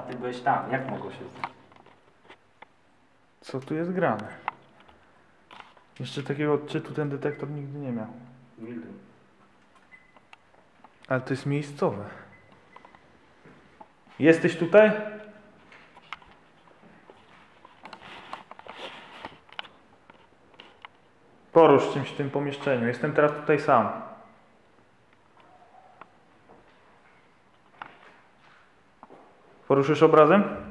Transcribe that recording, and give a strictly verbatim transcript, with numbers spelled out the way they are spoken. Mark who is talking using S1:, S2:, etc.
S1: ty byłeś tam. Jak mogło się stać?
S2: Co tu jest grane? Jeszcze takiego odczytu ten detektor nigdy nie miał.
S1: Nigdy.
S2: Ale to jest miejscowe. Jesteś tutaj? Porusz czymś w tym pomieszczeniu. Jestem teraz tutaj sam. Poruszysz obrazem?